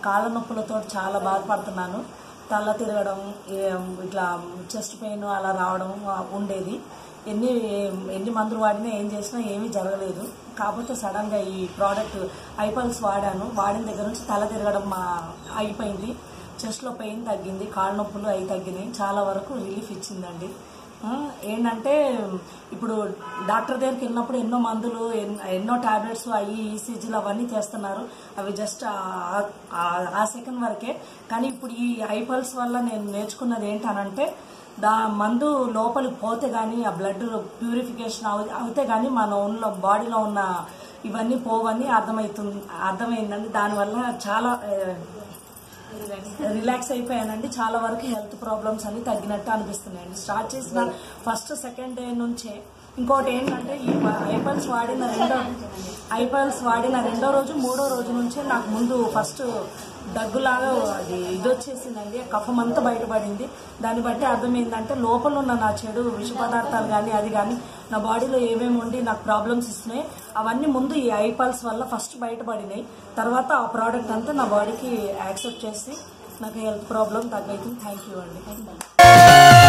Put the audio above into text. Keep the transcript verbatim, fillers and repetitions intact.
కాళ్ళ నొప్పులతో చాలా బాధపడుతున్నాను. తల తిరగడం, ఇట్లా చెస్ట్ పెయిన్ అలా రావడం ఉండేది. ఎన్ని ఎన్ని మందులు వాడినా ఏం చేసినా ఏమీ జరగలేదు. కాకపోతే సడన్గా ఈ ప్రోడక్ట్ ఐపల్స్ వాడాను. వాడిన దగ్గర నుంచి తల తిరగడం అయిపోయింది, చెస్ట్లో పెయిన్ తగ్గింది, కాళ్ళ నొప్పులు అవి తగ్గినాయి, చాలా వరకు రిలీఫ్ ఇచ్చిందండి. ఏంటంటే ఇప్పుడు డాక్టర్ దగ్గరికి వెళ్ళినప్పుడు ఎన్నో మందులు, ఎన్నో టాబ్లెట్స్, అవి ఈసీజీలు అవన్నీ చేస్తున్నారు. అవి జస్ట్ ఆ సెకండ్ వరకే. కానీ ఇప్పుడు ఈ ఐపల్స్ వల్ల నేను నేర్చుకున్నది ఏంటనంటే, దా మందు లోపలికి పోతే కానీ, ఆ బ్లడ్ ప్యూరిఫికేషన్ అవుతే కానీ మన ఒంట్లో బాడీలో ఉన్న ఇవన్నీ పోవని అర్థమవుతుంది అర్థమైందండి. దానివల్ల చాలా రిలాక్స్ అయిపోయానండి. చాలా వరకు హెల్త్ ప్రాబ్లమ్స్ అన్ని తగ్గినట్టు అనిపిస్తున్నాయండి. స్టార్ట్ చేసిన ఫస్ట్ సెకండ్ డే నుంచే. ఇంకోటి ఏంటంటే, ఈ ఐపల్స్ వాడిన రెండో ఐపల్స్ వాడిన రెండో రోజు మూడో రోజు నుంచే నాకు ముందు ఫస్ట్ దగ్గులాగా అది ఇది వచ్చేసిందండి. కఫం అంతా బయటపడింది. దాన్ని బట్టి అర్థమైందంటే లోపల ఉన్న నా చెడు విష పదార్థాలు కానీ అది కానీ నా బాడీలో ఏమేమి ఉండి నాకు ప్రాబ్లమ్స్ ఇస్తున్నాయి అవన్నీ ముందు ఈ ఐపల్స్ వల్ల ఫస్ట్ బయటపడినాయి. తర్వాత ఆ ప్రోడక్ట్ అంతా నా బాడీకి యాక్సెప్ట్ చేసి నాకు హెల్త్ ప్రాబ్లం తగ్గైతుంది. థ్యాంక్ యూ అండి.